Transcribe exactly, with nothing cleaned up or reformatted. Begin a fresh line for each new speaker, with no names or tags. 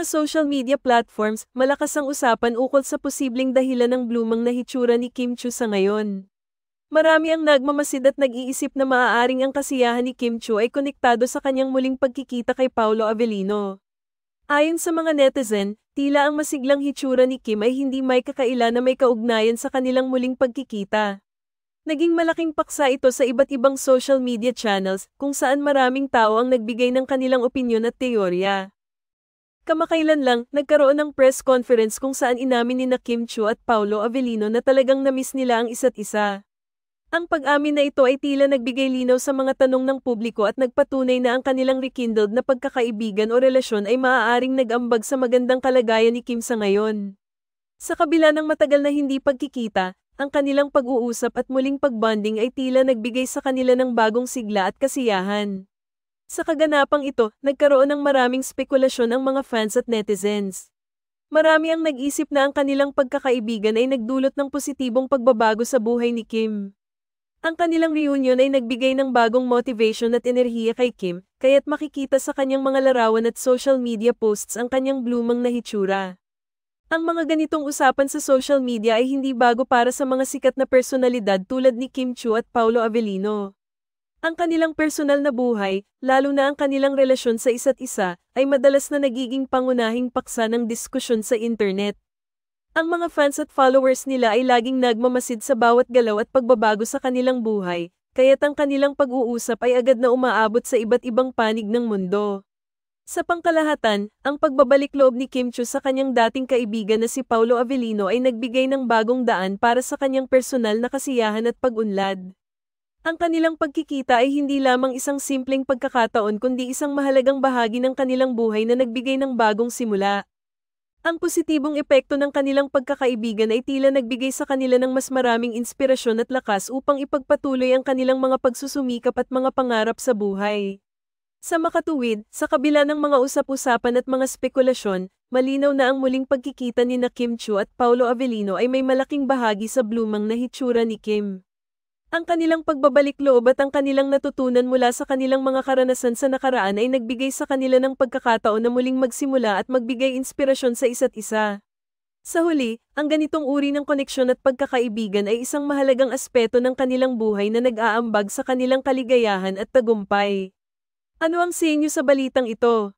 social media platforms, malakas ang usapan ukol sa posibleng dahilan ng blumang na hitsura ni Kim Chiu sa ngayon. Marami ang nagmamasid at nag-iisip na maaaring ang kasiyahan ni Kim Chiu ay konektado sa kanyang muling pagkikita kay Paolo Avellino. Ayon sa mga netizen, tila ang masiglang hitsura ni Kim ay hindi may kakaila na may kaugnayan sa kanilang muling pagkikita. Naging malaking paksa ito sa iba't ibang social media channels kung saan maraming tao ang nagbigay ng kanilang opinyon at teorya. Kamakailan lang, nagkaroon ng press conference kung saan inamin ni na Kim Chiu at Paolo Avellino na talagang namiss nila ang isa't isa. Ang pag-amin na ito ay tila nagbigay linaw sa mga tanong ng publiko at nagpatunay na ang kanilang rekindled na pagkakaibigan o relasyon ay maaaring nag-ambag sa magandang kalagayan ni Kim sa ngayon. Sa kabila ng matagal na hindi pagkikita, ang kanilang pag-uusap at muling pagbonding ay tila nagbigay sa kanila ng bagong sigla at kasiyahan. Sa kaganapang ito, nagkaroon ng maraming spekulasyon ang mga fans at netizens. Marami ang nag-isip na ang kanilang pagkakaibigan ay nagdulot ng positibong pagbabago sa buhay ni Kim. Ang kanilang reunion ay nagbigay ng bagong motivation at enerhiya kay Kim, kaya't makikita sa kanyang mga larawan at social media posts ang kanyang blumang na hitsura. Ang mga ganitong usapan sa social media ay hindi bago para sa mga sikat na personalidad tulad ni Kim Chiu at Paolo Avellino. Ang kanilang personal na buhay, lalo na ang kanilang relasyon sa isa't isa, ay madalas na nagiging pangunahing paksa ng diskusyon sa internet. Ang mga fans at followers nila ay laging nagmamasid sa bawat galaw at pagbabago sa kanilang buhay, kaya't ang kanilang pag-uusap ay agad na umaabot sa iba't ibang panig ng mundo. Sa pangkalahatan, ang pagbabalik loob ni Kim Chiu sa kanyang dating kaibigan na si Paolo Avellino ay nagbigay ng bagong daan para sa kanyang personal na kasiyahan at pag-unlad. Ang kanilang pagkikita ay hindi lamang isang simpleng pagkakataon kundi isang mahalagang bahagi ng kanilang buhay na nagbigay ng bagong simula. Ang positibong epekto ng kanilang pagkakaibigan ay tila nagbigay sa kanila ng mas maraming inspirasyon at lakas upang ipagpatuloy ang kanilang mga pagsusumikap at mga pangarap sa buhay. Sa makatuwid, sa kabila ng mga usap-usapan at mga spekulasyon, malinaw na ang muling pagkikita ni na Kim Chiu at Paolo Avellino ay may malaking bahagi sa blumang na hitsura ni Kim. Ang kanilang pagbabalik loob at ang kanilang natutunan mula sa kanilang mga karanasan sa nakaraan ay nagbigay sa kanila ng pagkakataon na muling magsimula at magbigay inspirasyon sa isa't isa. Sa huli, ang ganitong uri ng koneksyon at pagkakaibigan ay isang mahalagang aspeto ng kanilang buhay na nag-aambag sa kanilang kaligayahan at tagumpay. Ano ang sa inyo sa balitang ito?